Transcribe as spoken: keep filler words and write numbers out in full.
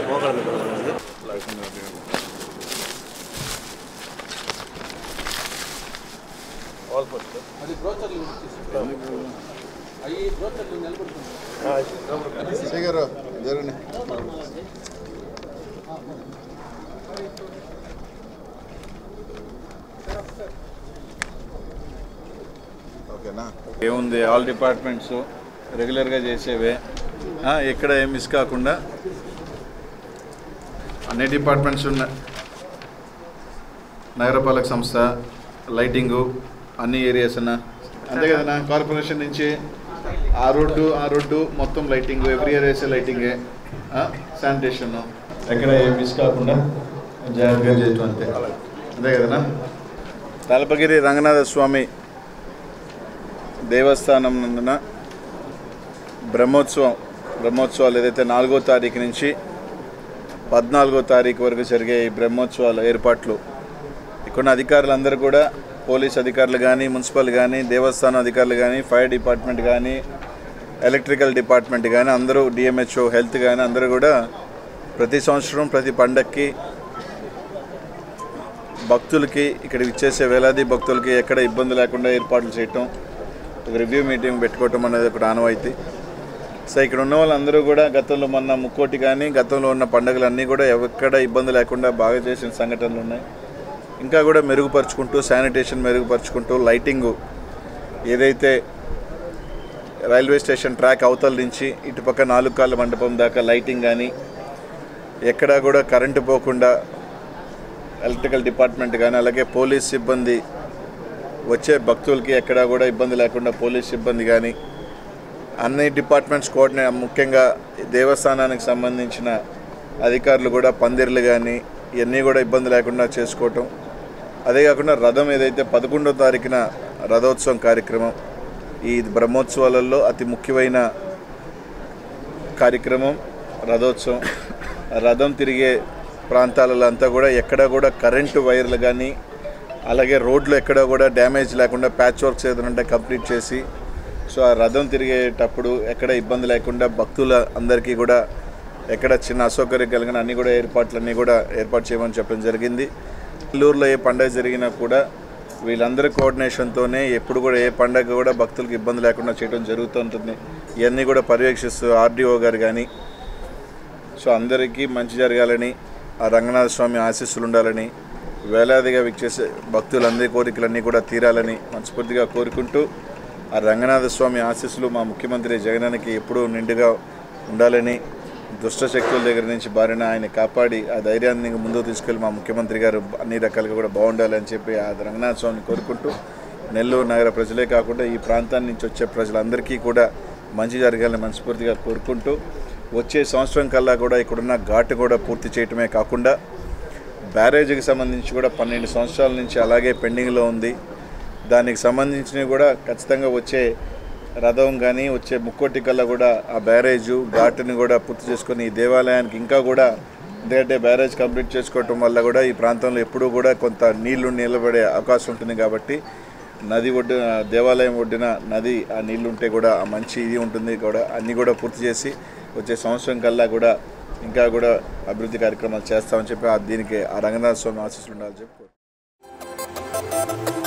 ఏముంది all departments రెగ్యులర్గా చేసేవే, ఎక్కడ ఏం మిస్ కాకుండా అన్ని డిపార్ట్మెంట్స్ ఉన్న నగరపాలక సంస్థ లైటింగు అన్ని ఏరియాస్ అన్న అంతే కదన్నా. కార్పొరేషన్ నుంచి ఆ రోడ్డు ఆ రోడ్డు మొత్తం లైటింగ్, ఎవ్రీ ఇయర్ వేసే లైటింగే, శానిటేషన్ ఎక్కడ ఏం మిస్ కాకుండా జాగ్రత్తగా చేయటం అంతే అంతే కదన్నా. తలపగిరి రంగనాథ స్వామి దేవస్థానం నందున బ్రహ్మోత్సవం బ్రహ్మోత్సవాలు ఏదైతే నాలుగో తారీఖు నుంచి పద్నాలుగో తారీఖు వరకు జరిగే ఈ బ్రహ్మోత్సవాల ఏర్పాట్లు ఇక్కడ అధికారులందరూ కూడా, పోలీస్ అధికారులు కానీ, మున్సిపల్ కానీ, దేవస్థానం అధికారులు కానీ, ఫైర్ డిపార్ట్మెంట్ కానీ, ఎలక్ట్రికల్ డిపార్ట్మెంట్ కానీ, అందరూ డిఎంహెచ్ఓ హెల్త్ కానీ అందరూ కూడా ప్రతి సంవత్సరం ప్రతి పండక్కి భక్తులకి ఇక్కడ ఇచ్చేసే వేలాది భక్తులకి ఎక్కడ ఇబ్బంది లేకుండా ఏర్పాట్లు చేయటం, ఒక రివ్యూ మీటింగ్ పెట్టుకోవటం అనేది ఒక ఆనవాయితీ. సో ఇక్కడ ఉన్న వాళ్ళందరూ కూడా గతంలో మొన్న ముక్కోటి కానీ గతంలో ఉన్న పండుగలన్నీ కూడా ఎక్కడ ఇబ్బంది లేకుండా బాగా చేసిన సంఘటనలు ఉన్నాయి. ఇంకా కూడా మెరుగుపరుచుకుంటూ, శానిటేషన్ మెరుగుపరుచుకుంటూ, లైటింగు ఏదైతే రైల్వే స్టేషన్ ట్రాక్ అవతల నుంచి ఇటుపక్క నాలుగు కాళ్ళ మండపం దాకా లైటింగ్ కానీ, ఎక్కడా కూడా కరెంటు పోకుండా ఎలక్ట్రికల్ డిపార్ట్మెంట్ కానీ, అలాగే పోలీస్ సిబ్బంది వచ్చే భక్తులకి ఎక్కడా కూడా ఇబ్బంది లేకుండా పోలీస్ సిబ్బంది కానీ, అన్ని డిపార్ట్మెంట్స్ కోఆర్డినే ముఖ్యంగా దేవస్థానానికి సంబంధించిన అధికారులు కూడా పందిర్లు కానీ ఇవన్నీ కూడా ఇబ్బంది లేకుండా చేసుకోవటం. అదే కాకుండా రథం ఏదైతే పదకొండో తారీఖున రథోత్సవం కార్యక్రమం, ఈ బ్రహ్మోత్సవాలలో అతి ముఖ్యమైన కార్యక్రమం రథోత్సవం. రథం తిరిగే ప్రాంతాలలో అంతా కూడా ఎక్కడా కూడా కరెంటు వైర్లు కానీ, అలాగే రోడ్లు ఎక్కడ కూడా డ్యామేజ్ లేకుండా ప్యాచ్ వర్క్స్ ఏదైనా కంప్లీట్ చేసి, సో ఆ రథం తిరిగేటప్పుడు ఎక్కడ ఇబ్బంది లేకుండా భక్తుల అందరికీ కూడా ఎక్కడ చిన్న అసౌకర్యం కలిగిన అన్నీ కూడా ఏర్పాట్లన్నీ కూడా ఏర్పాటు చేయమని చెప్పడం జరిగింది. నెల్లూరులో ఏ పండుగ జరిగినా కూడా వీళ్ళందరి కోఆర్డినేషన్తోనే ఎప్పుడు కూడా ఏ పండుగ కూడా భక్తులకు ఇబ్బంది లేకుండా చేయడం జరుగుతుంటుంది. ఇవన్నీ కూడా పర్యవేక్షిస్తూ ఆర్డీఓ గారు కానీ, సో అందరికీ మంచి జరగాలని, ఆ రంగనాథ స్వామి ఆశీస్సులు ఉండాలని, వేలాదిగా విచ్చేసే భక్తులందరి కోరికలన్నీ కూడా తీరాలని మనస్ఫూర్తిగా కోరుకుంటూ, ఆ రంగనాథ స్వామి ఆశీస్సులు మా ముఖ్యమంత్రి జగనానికి ఎప్పుడూ నిండుగా ఉండాలని, దుష్ట శక్తుల దగ్గర నుంచి బారిన ఆయన కాపాడి ఆ ధైర్యాన్ని ముందుకు తీసుకెళ్ళి మా ముఖ్యమంత్రి గారు అన్ని రకాలుగా కూడా బాగుండాలని చెప్పి ఆ రంగనాథ స్వామిని కోరుకుంటూ, నెల్లూరు నగర ప్రజలే కాకుండా ఈ ప్రాంతాన్ని నుంచి వచ్చే ప్రజలందరికీ కూడా మంచి జరగాలని మనస్ఫూర్తిగా కోరుకుంటూ, వచ్చే సంవత్సరం కల్లా కూడా ఇక్కడున్న ఘాటు కూడా పూర్తి చేయటమే కాకుండా బ్యారేజీకి సంబంధించి కూడా పన్నెండు సంవత్సరాల నుంచి అలాగే పెండింగ్లో ఉంది. దానికి సంబంధించినవి కూడా ఖచ్చితంగా వచ్చే రథం కానీ వచ్చే ముక్కోటి కల్లా కూడా ఆ బ్యారేజు ఘాటుని కూడా పూర్తి చేసుకొని ఈ దేవాలయానికి ఇంకా కూడా, ఎందుకంటే బ్యారేజ్ కంప్లీట్ చేసుకోవటం వల్ల కూడా ఈ ప్రాంతంలో ఎప్పుడూ కూడా కొంత నీళ్లు నిలబడే అవకాశం ఉంటుంది. కాబట్టి నది ఒడ్డు దేవాలయం ఒడ్డున నది ఆ నీళ్లు ఉంటే కూడా ఆ మంచి ఇది ఉంటుంది కూడా, అన్నీ కూడా పూర్తి చేసి వచ్చే సంవత్సరం కల్లా కూడా ఇంకా కూడా అభివృద్ధి కార్యక్రమాలు చేస్తామని చెప్పి దీనికి ఆ రంగనాథ స్వామి ఆశీస్సులు ఉండాలని చెప్పి